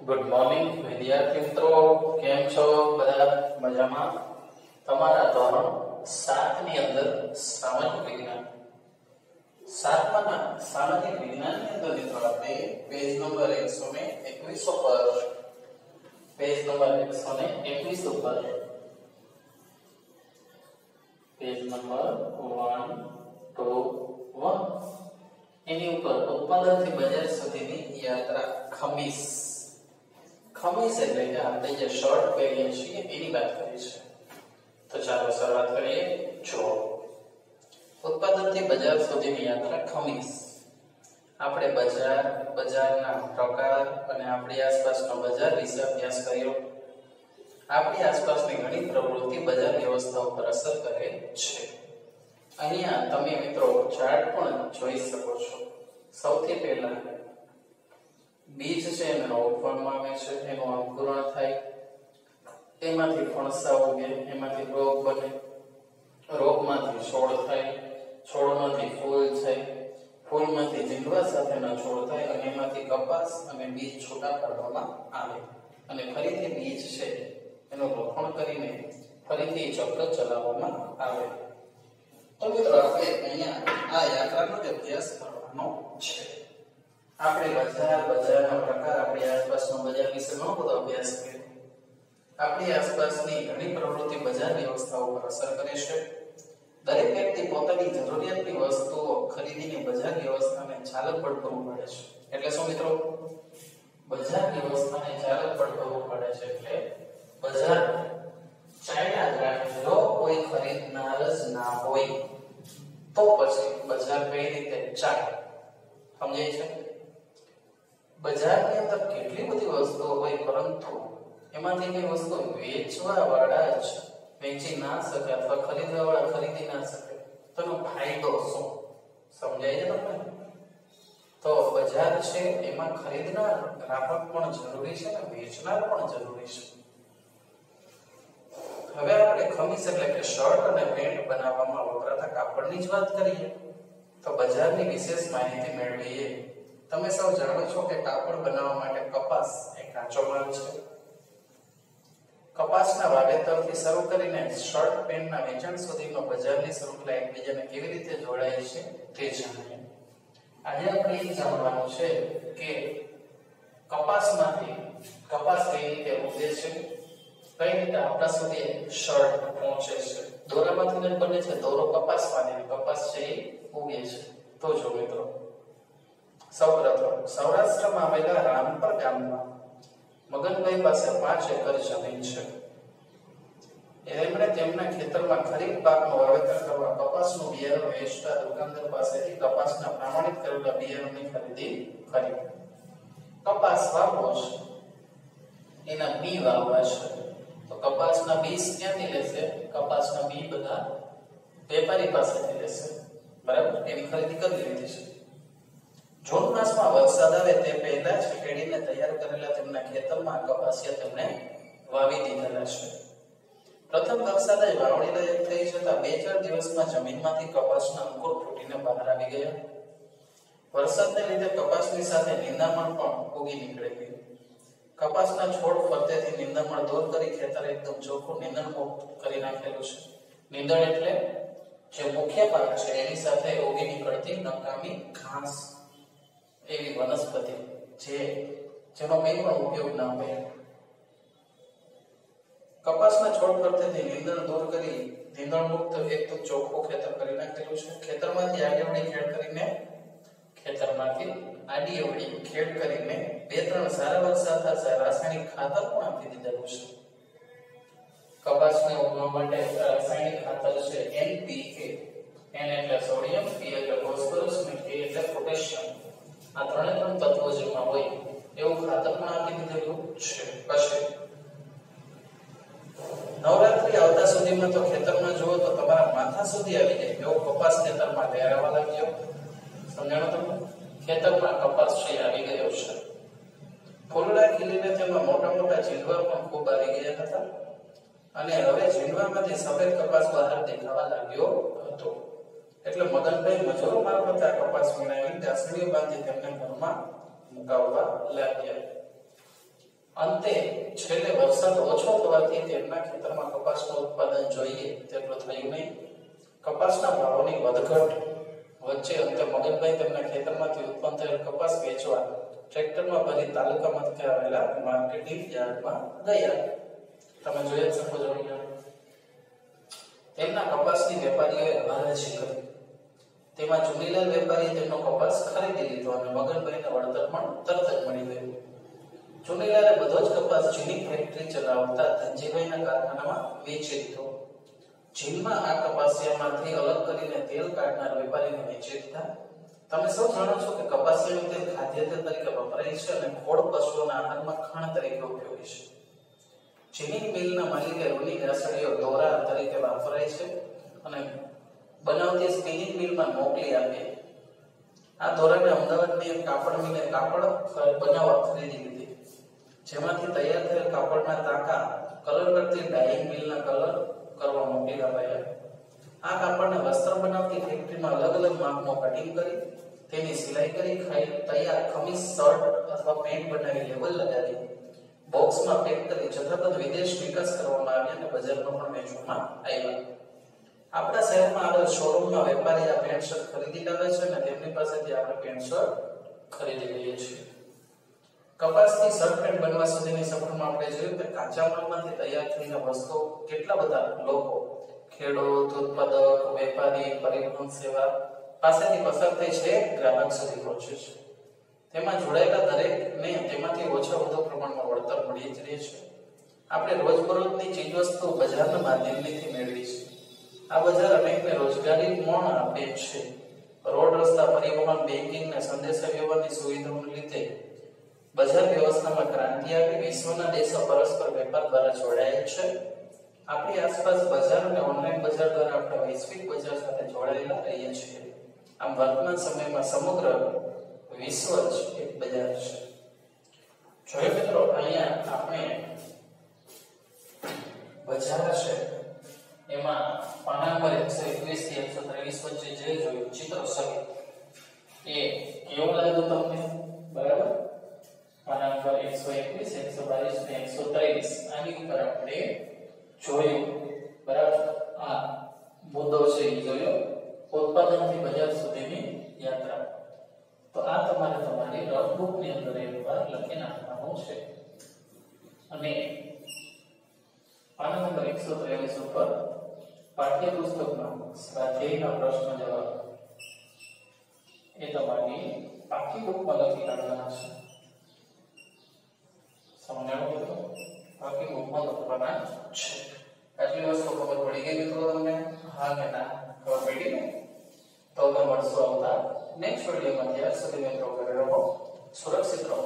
Good morning વિદ્યાર્થી મિત્રો, કેમ છો બધા? મજામાં? તમારા ધોરણ 7 ની અંદર સામાજિક વિજ્ઞાન 7માં સામાજિક વિજ્ઞાન ની અંદર મિત્રો આપણે પેજ નંબર 121 ઉપર પેજ નંબર 121 ઉપર પેજ નંબર 121 એની ઉપર ઉત્પાદનથી બજાર સુધીની યાત્રા ખમીસ એટલે કે આપણે જે શર્ટ પહેરીએ છીએ એની વાત કરી છે. તો ચાલો શરૂઆત કરીએ. જો ઉત્પાદનથી બજાર સુધીની યાત્રા ખમીસ, આપણે બજારના પ્રકાર અને આપણી આસપાસનો બજાર વિશે અભ્યાસ કર્યો. આપણી આસપાસની ઘણી પ્રવૃત્તિ બજાર વ્યવસ્થા ઉપર અસર કરે છે. અહીંયા તમે મિત્રો ચાર્ટ પણ જોઈ શકો છો. સૌથી પહેલા બીજ છે એને રોપવામાં આવે છે, એનું અંકુરણ થાય, એમાંથી ફણસા ઉગે, એમાંથી રોપ બને, રોપમાંથી છોડ થાય, છોડમાંથી ફૂલ થાય, ફૂલમાંથી ઝીંડવા સાથેના છોડ થાય અને એમાંથી કપાસ અને બીજ છૂટા પાડવામાં આવે અને ફરીથી બીજ છે એનું રોપણ કરીને ફરીથી ચક્ર ચલાવવામાં આવે. તો મિત્રો આપણે અહીંયા આ યાત્રાનો અભ્યાસ કરવાનો છે. આપણે બજારના પ્રકાર, આપણી આસપાસનો બજાર વિશે ઘણો બધો અભ્યાસ કર્યો. આપણી આસપાસની ઘણી પ્રવૃત્તિ બજાર વ્યવસ્થા ઉપર અસર કરે છે. દરેક વ્યક્તિ પોતાની જરૂરિયાતની વસ્તુઓ ખરીદીને બજાર વ્યવસ્થાને ચાલક બળ કરવું પડે છે. એટલે શું મિત્રો? બજાર વ્યવસ્થાને ચાલક બળ કરવું પડે છે. એટલે બજાર ચાલ્યા જાય. જો કોઈ ખરીદનાર જ ના હોય તો પછી બજાર કઈ રીતે ચાલે? સમજાય છે? બજારની અંદર કેટલી બધી વસ્તુઓ હોય, પરંતુ એમાંથી કઈ વસ્તુ વેચવા વાળા જ વેચી ના શકે અથવા ખરીદવા વાળા ખરીદી ના શકે, તો એનો ફાયદો શું? સમજાય છે તમને? તો બજાર છે એમાં ખરીદનાર ગ્રાહક પણ જરૂરી છે અને વેચનાર પણ જરૂરી છે. હવે આપણે ખમીસ એટલે કે શર્ટ અને પેન્ટ બનાવવામાં વપરાતા કાપડની જ વાત કરીએ તો બજારની વિશેષ માહિતી મેળવીએ. તમે સૌ જાણો છો કે કાપડ બનાવવા માટે કપાસ એ કાચો માલ છે. કપાસના વાવેતરથી શરૂ કરીને શર્ટ પેન્ટના વેચાણ સુધીનો બજારની શૃંખલા એકબીજાને કેવી રીતે જોડાય છે તે જાણીએ. આજે આપણે એ જાણવાનું છે કે કપાસ કઈ રીતે ઉગે છે, કઈ રીતે આપણા સુધી શર્ટ પહોંચે છે. દોરામાંથી બને છે, દોરો કપાસમાંથી, કપાસ છે એ ઉગે છે. તો જો મિત્રો, સૌપ્રથમ સૌરાષ્ટ્રમાં આવેલા રામપર ગામમાં મગનભાઈ પાસે 5 એકર જમીન છે. એમણે તેમના ખેતરમાં ખરીફ પાકનું વાવેતર કરવા કપાસનું બિયારણ વેચતા દુકાનદાર પાસેથી કપાસના પ્રમાણિત કરેલા બિયારણની ખરીદી કરી. કપાસ વાવવો છે, એના બી વાવવા છે, તો કપાસના બીજ ક્યાંથી લેશે? કપાસના બી બધા વેપારી પાસેથી લેશે. બરાબર? એની ખરીદી કરી લીધી છે. જૂન માસમાં વરસાદ આવે તે પહેલા જ ખેડીને તૈયાર કરેલા તેમના ખેતરમાં કપાસિયા તેમણે વાવી દીધેલા છે. પ્રથમ વરસાદે વાવણી લાયક થઈ જતા 2-4 દિવસમાં જમીનમાંથી કપાસના અંકુર ફૂટીને બહાર આવી ગયા. વરસાદને લીધે કપાસની સાથે નિંદામણ પણ ઉગી નીકળી ગઈ. કપાસના છોડ ફરતેથી નિંદામણ દૂર કરી ખેતર એકદમ ચોખ્ખું નીંદણ મુક્ત કરી નાખેલું છે. નીંદણ એટલે જે મુખ્ય પાક છે એની સાથે ઉગી નીકળતી નકામી ઘાસ, એવી વનસ્પતિ જેનો કંઈ પણ ઉપયોગ ના હોય. કપાસના છોડ ફરતેથી નીંદણ દૂર કરી નીંદણ મુક્ત એકદમ ચોખ્ખું ખેતર કરી નાખેલું છે. ખેતરમાંથી આડી અવળી ખેડ કરીને 2-3 સારા વરસાદ થતા રાસાયણિક ખાતર પણ આપી દીધેલું છે. કપાસને ઉગવા માટે રાસાયણિક ખાતર છે NPK. N એટલે સોડિયમ, P એટલે ફોસ્ફરસ અને K એટલે પોટેશિયમ. આ 3 તત્વો જેમાં હોય એવું ખાતર પણ આપી દીધેલું છે. પછી નવરાત્રી આવતા સુધીમાં તો ખેતરમાં જુઓ તો તમારા માથા સુધી આવી જાય એવો કપાસ ખેતરમાં લહેરાવા લાગ્યો. સમજાણો તમને? ખેતરમાં કપાસ છે આવી ગયો છે. ફૂલડા ખીલીને તેમાં મોટા મોટા ઝીંડવા પણ ખૂબ આવી ગયા હતા અને હવે ઝીંડવામાંથી સફેદ કપાસ બહાર દેખાવા લાગ્યો હતો. એટલે મગનભાઈ મજૂરો મારફતે આ કપાસ વીણાવી ગાંસડીઓ બાંધી તેમને ઘરમાં મુકાવવા લાગ્યા. અંતે છેલ્લે વરસાદ ઓછો થવાથી તેમના ખેતરમાં કપાસનું ઉત્પાદન જોઈએ તેટલું થયું નહીં. કપાસના ભાવોની વધઘટ વચ્ચે અંતે મગનભાઈ તેમના ખેતરમાંથી ઉત્પન્ન થયેલ કપાસ વેચવા ટ્રેક્ટરમાં ભરી તાલુકા મથકે આવેલા માર્કેટિંગ યાર્ડમાં ગયા. તમે જોઈ શકો છો તેમના કપાસની વેપારીઓએ હરાજી કરી. તેમાં ચુનીલાલ વેપારીએ તેમનો કપાસ ખરીદી લીધો અને મગનભાઈને વળતર પણ તરત જ મળી ગયું. ચુનીલાલે બધો જ કપાસ જીની ફેક્ટરી ચલાવતા ધનજીભાઈના કારખાનામાં વેચી દીધો. જીનમાં આ કપાસિયામાંથી અલગ કરીને તેલ કાઢનાર વેપારીને વેચી દીધા. તમે સૌ જાણો છો કે કપાસિયાનું તેલ ખાદ્ય તેલ તરીકે વપરાય છે અને ખોળ પશુઓના આહારમાં ખાણ તરીકે ઉપયોગી છે. ચીની મિલના માલિકે રૂની ગાસડીઓ દોરા તરીકે વાપરાય છે અને બનાવતી સ્પિનિંગ મિલમાં મોકલી આપે. આ દોરાને અમદાવાદની એક કાપડ મિલે કાપડ બનાવવા ખરીદી લીધી, જેમાંથી તૈયાર થયેલ કાપડના તાકા કલર કરતી ડાઇંગ મિલના કલર કરવા મોકલી અપાયા. આ કાપડને વસ્ત્ર બનાવતી ફેક્ટરીમાં અલગ અલગ માપનું કટિંગ કરી તેની સિલાઈ કરી તૈયાર ખમીસ, શર્ટ અથવા પેન્ટ બનાવી લેબલ લગાવી બોક્સમાં પેક કરી જથ્થાબંધ વિદેશ નિકાસ કરવામાં આવ્યા અને બજારમાં પણ વેચવામાં આવ્યા. આપણા શહેરમાં આવેલ શોરૂમમાં વેપારી આ પેન્ટ શર્ટ ખરીદી લાવે છે અને તેમની પાસેથી આપણે પેન્ટ શર્ટ ખરીદી લઈએ છીએ. કપાસથી શર્ટ પેન્ટ બનવા સુધીની સફરમાં આપણે જોયું કે કાચા માલમાંથી તૈયાર થઈને વસ્તુઓ કેટલા બધા લોકો, ખેડૂત, ઉત્પાદક, વેપારી, પરિવહન સેવા પાસેથી પસાર થઈ છે ગ્રાહક સુધી પહોંચે છે. તેમાં જોડાયેલા દરેકને તેમાંથી ઓછા વધુ પ્રમાણમાં વળતર મળી જ રહે છે. આપણે રોજબરોજની ચીજવસ્તુ બજારના માધ્યમથી મેળવી છે. આ બજાર અનેકને રોજગારી પણ આપે છે. રોડ, રસ્તા, પરિવહન, બેન્કિંગ અને સંદેશાવ્યવહારની સુવિધાઓને લીધે બજાર વ્યવસ્થામાં ક્રાંતિ આવી વિશ્વના દેશો પરસ્પર વેપાર દ્વારા જોડાયેલ છે. આપણી આસપાસ બજાર અને ઓનલાઈન બજાર દ્વારા આપણે વૈશ્વિક બજાર સાથે જોડાયેલા રહીએ છીએ. આમ વર્તમાન સમયમાં સમગ્ર વિશ્વ જ એક બજાર છે. જોયું મિત્રો, અહીંયા આપણે બજાર છે એમાં પાના નંબર 121 થી 123 વચ્ચે જે જોયું ચિત્ર સહિત એ કેવું લાગ્યું તમને? બરાબર. પાના નંબર 121, 122 અને 123 આની ઉપર આપણે જોયું. બરાબર. આ મુદ્દો છે એ જોયો, ઉત્પાદનથી બજાર સુધીની યાત્રા. તો આ તમારે તમારી રફબુક ની અંદર એકવાર લખી નાખવાનું છે. અને પાના નંબર 123 ઉપર પાઠ્યપુસ્તકમાં સ્વાધ્યાયના પ્રશ્ન જવાબ એ તમારી પાકી બુકમાં લખી કાઢવાના છે. સમજાણું મિત્રો? પાકી બુકમાં લખવાના છે. આટલી વસ્તુ ખબર પડી ગઈ મિત્રો તમને? હા કે ના? ખબર પડી ને? તો હવે મળશું આવતા નેક્સ્ટ વિડીયોમાં. ત્યાર સુધી મિત્રો ઘરે રહો, સુરક્ષિત રહો.